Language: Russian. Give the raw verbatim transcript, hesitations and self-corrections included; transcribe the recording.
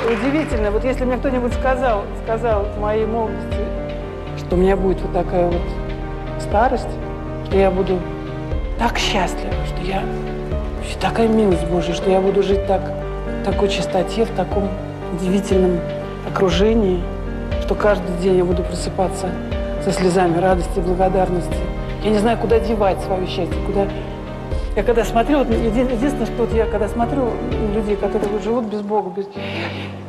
удивительно. Вот если мне кто-нибудь сказал, сказал в моей молодости, что у меня будет вот такая вот старость, что я буду так счастлива, что я... Такая милость Божья, что я буду жить так, в такой чистоте, в таком удивительном окружении, что каждый день я буду просыпаться со слезами радости и благодарности. Я не знаю, куда девать свое счастье, куда... Я когда смотрю, вот, единственное, что вот я когда смотрю людей, которые вот живут без Бога, без...